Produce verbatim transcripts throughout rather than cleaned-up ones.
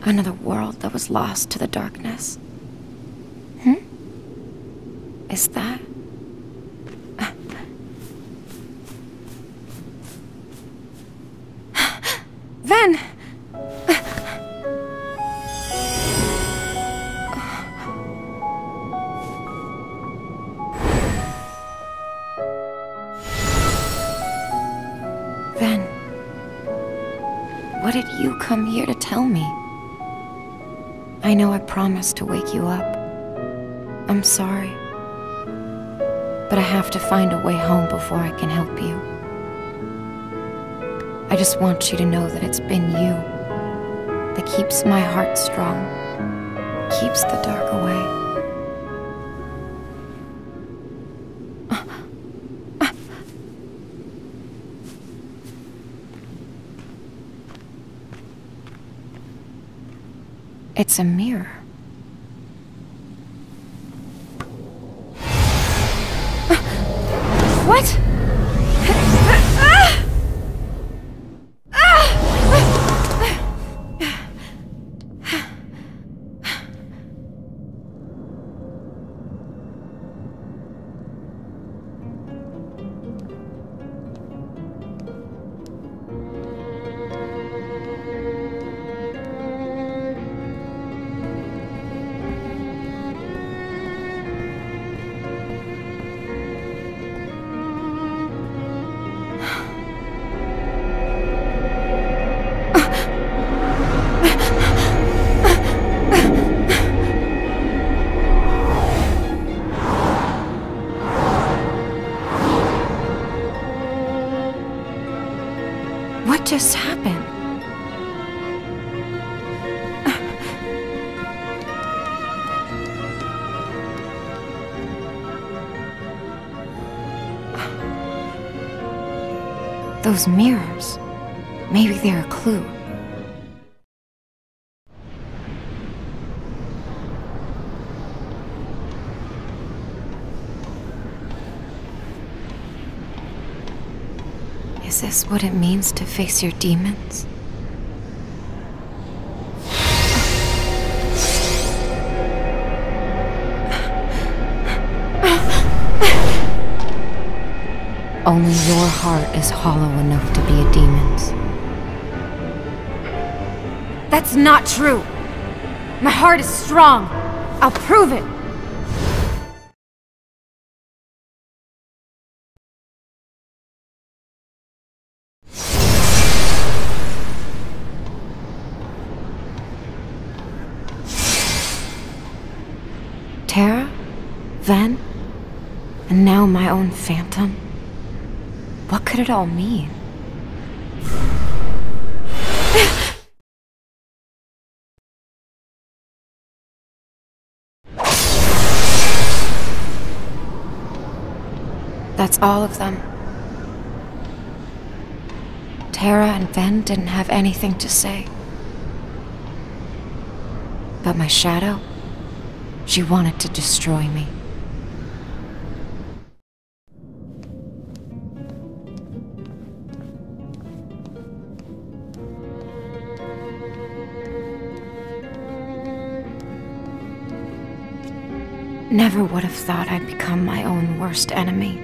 Another world that was lost to the darkness. Hmm? Is that... Ven! Ven, what did you come here to tell me? I know I promised to wake you up. I'm sorry. But I have to find a way home before I can help you. I just want you to know that it's been you that keeps my heart strong, keeps the dark away. It's a mirror. What? What just happened? Those mirrors, maybe they're a clue. Is this what it means to face your demons? Only your heart is hollow enough to be a demon's. That's not true! My heart is strong! I'll prove it! Terra, Ven, and now my own phantom. What could it all mean? That's all of them. Terra and Ven didn't have anything to say. But my shadow? She wanted to destroy me. Never would have thought I'd become my own worst enemy.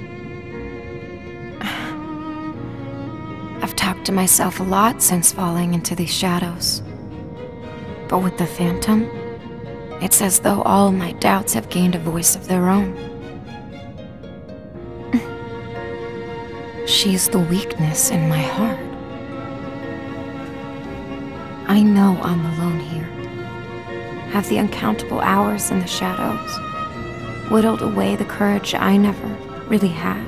I've talked to myself a lot since falling into these shadows. But with the Phantom, it's as though all my doubts have gained a voice of their own. She's the weakness in my heart. I know I'm alone here. Have the uncountable hours in the shadows whittled away the courage I never really had.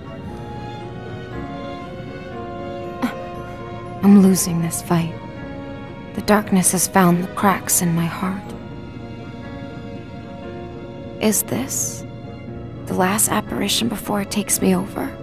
I'm losing this fight. The darkness has found the cracks in my heart. Is this the last apparition before it takes me over?